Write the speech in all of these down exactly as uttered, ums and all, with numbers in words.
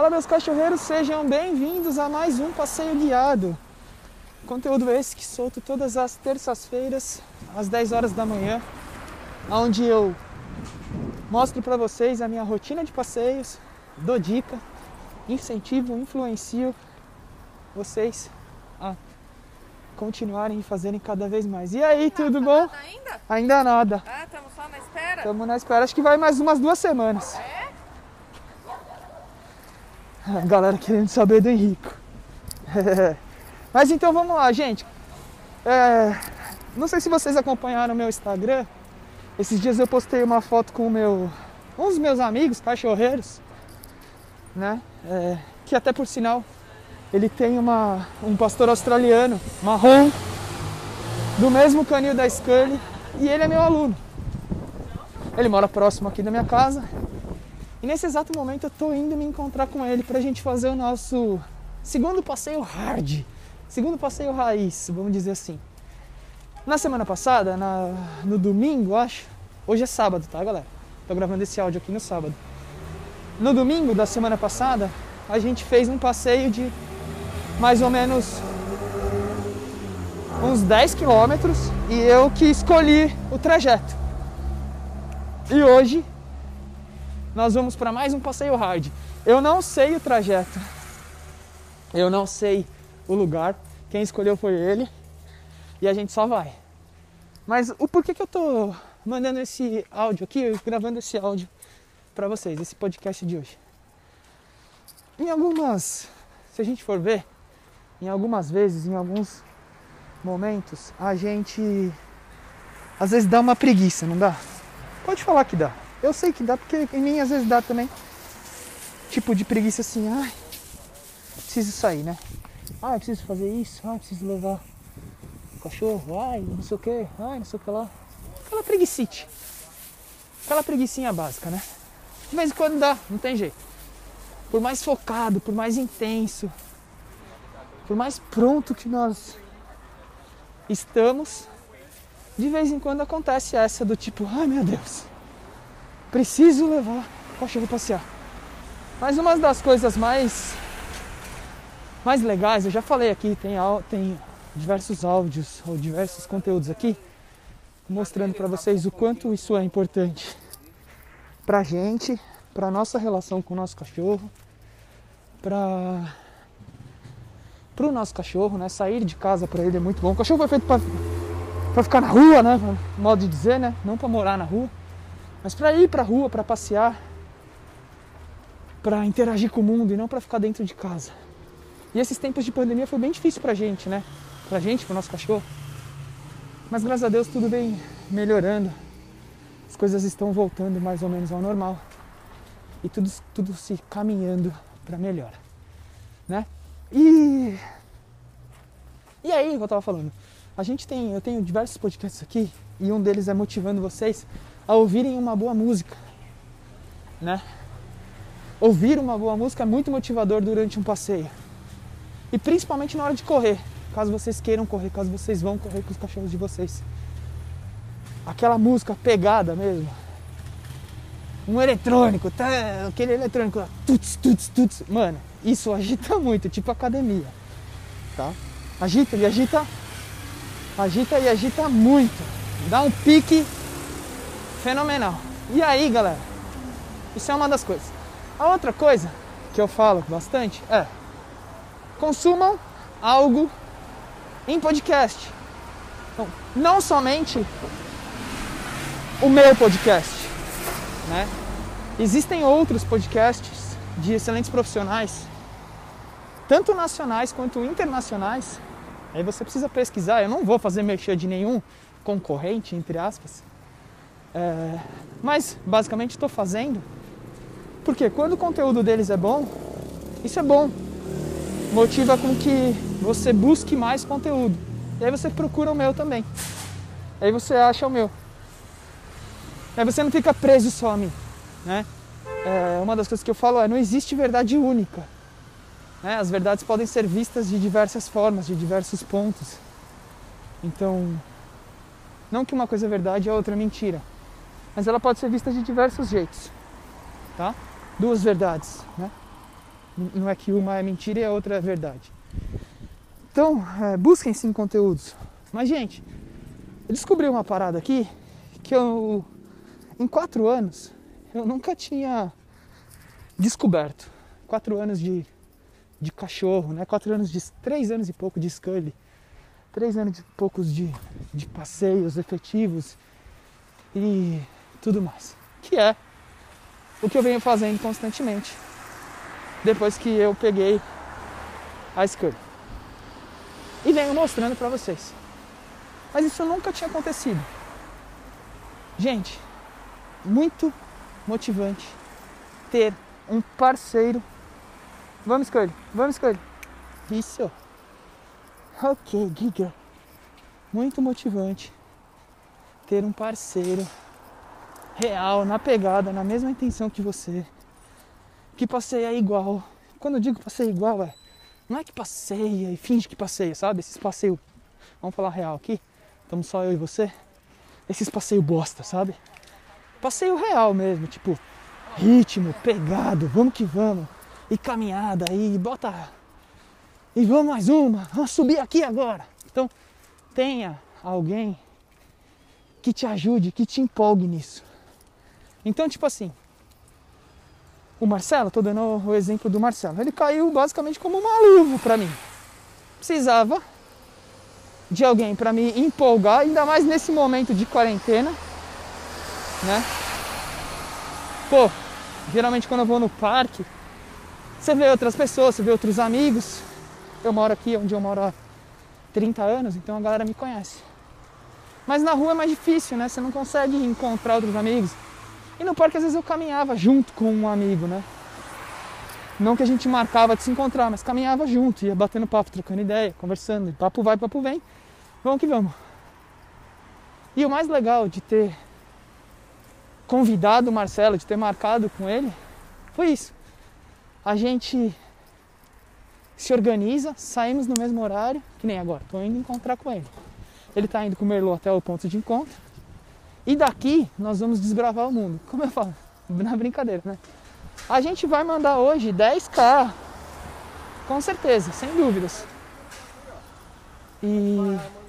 Fala, meus cachorreiros, sejam bem-vindos a mais um passeio guiado. Conteúdo esse que solto todas as terças-feiras, às dez horas da manhã, onde eu mostro para vocês a minha rotina de passeios, dou dica, incentivo, influencio vocês a continuarem e fazerem cada vez mais. E aí, tudo bom? Nada ainda? Ainda nada. Ah, estamos só na espera? Estamos na espera, acho que vai mais umas duas semanas. É? A galera querendo saber do Henrico. Mas então vamos lá, gente. É, não sei se vocês acompanharam o meu Instagram. Esses dias eu postei uma foto com o meu, um dos meus amigos cachorreiros, né? É, que até por sinal ele tem uma, um pastor australiano, marrom, do mesmo canil da Scully, e ele é meu aluno. Ele mora próximo aqui da minha casa. E nesse exato momento eu tô indo me encontrar com ele pra gente fazer o nosso segundo passeio hard, segundo passeio raiz, vamos dizer assim. Na semana passada, na, no domingo, acho, hoje é sábado, tá, galera? Tô gravando esse áudio aqui no sábado. No domingo da semana passada, a gente fez um passeio de mais ou menos uns dez quilômetros e eu que escolhi o trajeto. E hoje nós vamos para mais um passeio hard. Eu não sei o trajeto, eu não sei o lugar, quem escolheu foi ele e a gente só vai. Mas o porquê que eu tô mandando esse áudio aqui, gravando esse áudio para vocês, esse podcast de hoje? Em algumas, se a gente for ver, em algumas vezes, em alguns momentos, a gente às vezes dá uma preguiça, não dá? Pode falar que dá. Eu sei que dá, porque em mim às vezes dá também. Tipo de preguiça assim, ai, preciso sair, né? Ai, preciso fazer isso, ai, preciso levar o cachorro, ai, não sei o que, ai, não sei o que lá. Aquela preguicite. Aquela preguicinha básica, né? De vez em quando dá, não tem jeito. Por mais focado, por mais intenso, por mais pronto que nós estamos, de vez em quando acontece essa do tipo, ai meu Deus, preciso levar o cachorro passear. Mas uma das coisas mais mais legais, eu já falei aqui, tem, tem diversos áudios ou diversos conteúdos aqui mostrando para vocês o quanto isso é importante pra gente, pra nossa relação com o nosso cachorro, pra pro nosso cachorro, né? Sair de casa pra ele é muito bom. O cachorro foi feito pra, pra ficar na rua, né? Modo de dizer, né? Não pra morar na rua. Mas para ir para a rua, para passear, para interagir com o mundo e não para ficar dentro de casa. E esses tempos de pandemia foi bem difícil pra gente, né? Pra gente, pro nosso cachorro. Mas graças a Deus tudo vem melhorando. As coisas estão voltando mais ou menos ao normal. E tudo, tudo se caminhando para melhor, né? E... E aí, como eu tava falando, a gente tem, eu tenho diversos podcasts aqui e um deles é motivando vocês a ouvirem uma boa música, né? Ouvir uma boa música é muito motivador durante um passeio. E principalmente na hora de correr, caso vocês queiram correr, caso vocês vão correr com os cachorros de vocês. Aquela música pegada mesmo. Um eletrônico, tá? Aquele eletrônico lá, tuts, tuts, tuts. Mano, isso agita muito, tipo academia, tá? Agita e agita, agita e agita muito. Dá um pique fenomenal. E aí, galera, isso é uma das coisas. A outra coisa que eu falo bastante é: consumam algo em podcast. Então, não somente o meu podcast, né? Existem outros podcasts de excelentes profissionais, tanto nacionais quanto internacionais. Aí você precisa pesquisar. Eu não vou fazer merchan de nenhum concorrente, entre aspas. É, mas basicamente estou fazendo porque quando o conteúdo deles é bom, isso é bom, motiva com que você busque mais conteúdo, e aí você procura o meu também, aí você acha o meu, aí você não fica preso só a mim, né? É, uma das coisas que eu falo é: não existe verdade única, né? As verdades podem ser vistas de diversas formas, de diversos pontos. Então, não que uma coisa é verdade e a outra é mentira, mas ela pode ser vista de diversos jeitos, tá? Duas verdades, né? Não é que uma é mentira e a outra é verdade. Então, é, busquem sim conteúdos. Mas, gente, eu descobri uma parada aqui que eu, em quatro anos, eu nunca tinha descoberto. Quatro anos de, de cachorro, né? Quatro anos de... Três anos e pouco de Scully. Três anos e poucos de, de passeios efetivos e tudo mais. Que é o que eu venho fazendo constantemente depois que eu peguei a Scully. E venho mostrando pra vocês. Mas isso nunca tinha acontecido. Gente, muito motivante ter um parceiro. Vamos, Scully, vamos, Scully. Isso. Ok, Giga. Muito motivante ter um parceiro real, na pegada, na mesma intenção que você, que passeia igual. Quando eu digo passeia igual, é, não é que passeia e finge que passeia, sabe? Esses passeios, vamos falar real aqui, estamos só eu e você. Esses passeios bosta, sabe? Passeio real mesmo, tipo, ritmo, pegado, vamos que vamos. E caminhada, e bota... E vamos mais uma, vamos subir aqui agora. Então, tenha alguém que te ajude, que te empolgue nisso. Então, tipo assim, o Marcelo, tô dando o exemplo do Marcelo, ele caiu basicamente como uma luva pra mim. Precisava de alguém pra me empolgar, ainda mais nesse momento de quarentena, né? Pô, geralmente quando eu vou no parque, você vê outras pessoas, você vê outros amigos. Eu moro aqui onde eu moro há trinta anos, então a galera me conhece. Mas na rua é mais difícil, né? Você não consegue encontrar outros amigos. E no parque às vezes eu caminhava junto com um amigo, né? Não que a gente marcava de se encontrar, mas caminhava junto, ia batendo papo, trocando ideia, conversando. Papo vai, papo vem. Vamos que vamos. E o mais legal de ter convidado o Marcelo, de ter marcado com ele, foi isso. A gente se organiza, saímos no mesmo horário, que nem agora, tô indo encontrar com ele. Ele tá indo com o Merlot até o ponto de encontro. E daqui nós vamos desbravar o mundo. Como eu falo, na brincadeira, né? A gente vai mandar hoje dez K. Com certeza, sem dúvidas. E,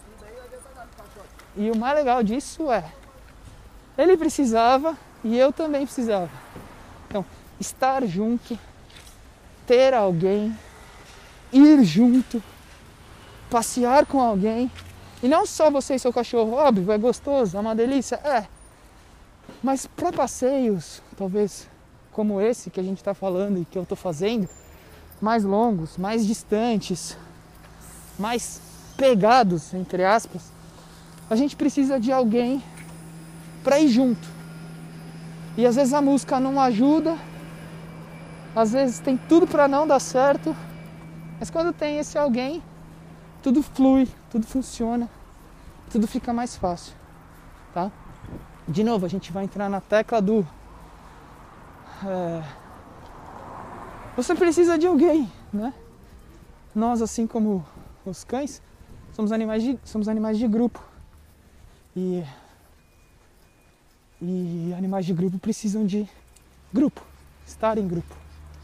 e o mais legal disso é, ele precisava e eu também precisava. Então, estar junto, ter alguém, ir junto, passear com alguém. E não só você e seu cachorro, óbvio, é gostoso, é uma delícia, é. Mas para passeios, talvez como esse que a gente está falando e que eu estou fazendo, mais longos, mais distantes, mais pegados, entre aspas, a gente precisa de alguém para ir junto. E às vezes a música não ajuda, às vezes tem tudo para não dar certo, mas quando tem esse alguém, tudo flui, tudo funciona, tudo fica mais fácil, tá? De novo, a gente vai entrar na tecla do... É, você precisa de alguém, né? Nós, assim como os cães, somos animais de, somos animais de grupo. E, e animais de grupo precisam de grupo, estar em grupo.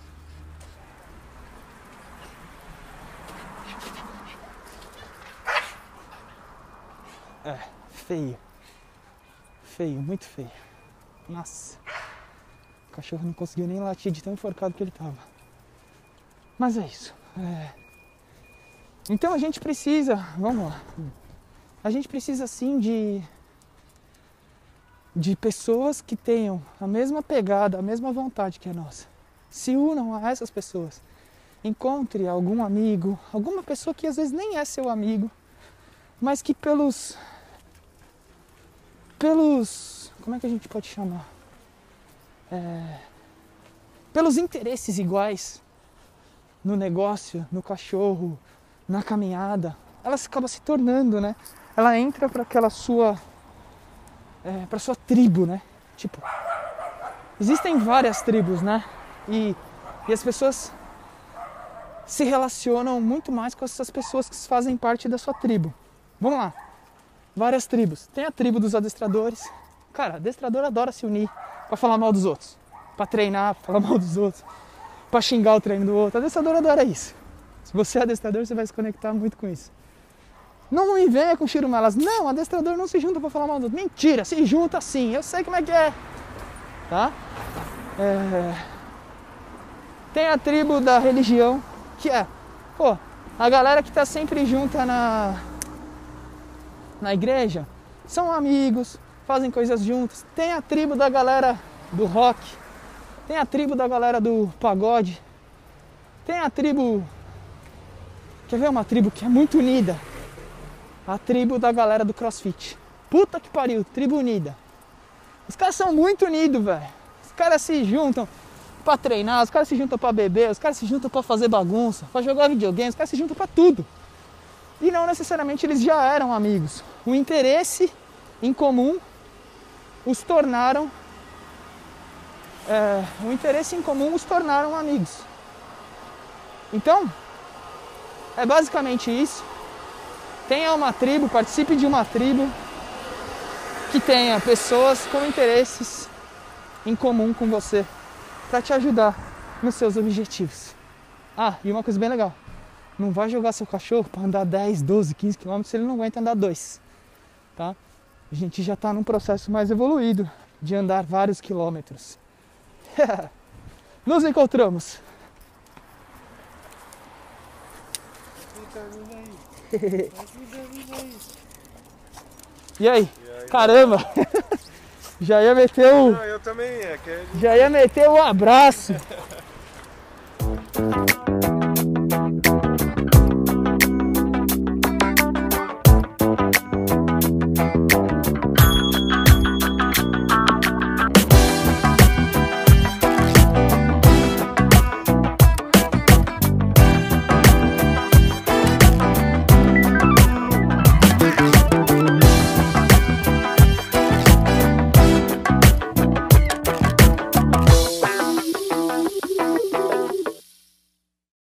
É, feio. Feio, muito feio. Nossa. O cachorro não conseguiu nem latir de tão enforcado que ele tava. Mas é isso. É... Então a gente precisa... Vamos lá. A gente precisa sim de... De pessoas que tenham a mesma pegada, a mesma vontade que a nossa. Se unam a essas pessoas. Encontre algum amigo, alguma pessoa que às vezes nem é seu amigo, mas que pelos... Pelos... Como é que a gente pode chamar? É, pelos interesses iguais no negócio, no cachorro, na caminhada, ela acaba se tornando, né? Ela entra para aquela sua... É, para sua tribo, né? Tipo, existem várias tribos, né? E, e as pessoas se relacionam muito mais com essas pessoas que fazem parte da sua tribo. Vamos lá. Várias tribos. Tem a tribo dos adestradores. Cara, adestrador adora se unir para falar mal dos outros, para treinar, pra falar mal dos outros. pra xingar o treino do outro. Adestrador adora isso. Se você é adestrador, você vai se conectar muito com isso. Não me venha com chirumelas. Não, adestrador não se junta pra falar mal do outro. Mentira, se junta sim. Eu sei como é que é. Tá? É... Tem a tribo da religião, que é, pô, a galera que tá sempre junta na, na igreja, são amigos, fazem coisas juntos. Tem a tribo da galera do rock, tem a tribo da galera do pagode, tem a tribo, quer ver uma tribo que é muito unida? A tribo da galera do CrossFit. Puta que pariu, tribo unida. Os caras são muito unidos, velho. Os caras se juntam pra treinar, os caras se juntam pra beber, os caras se juntam pra fazer bagunça, pra jogar videogame, os caras se juntam pra tudo. E não necessariamente eles já eram amigos. O interesse em comum os tornaram é, o interesse em comum os tornaram amigos. Então, é basicamente isso. Tenha uma tribo, participe de uma tribo que tenha pessoas com interesses em comum com você, para te ajudar nos seus objetivos. Ah, e uma coisa bem legal. Não vai jogar seu cachorro para andar dez, doze, quinze quilômetros se ele não aguenta andar dois. Tá? A gente já está num processo mais evoluído de andar vários quilômetros. Nos encontramos. E aí? E aí? Caramba! Já ia meter o... Não, eu também, é que... Já ia meter o abraço.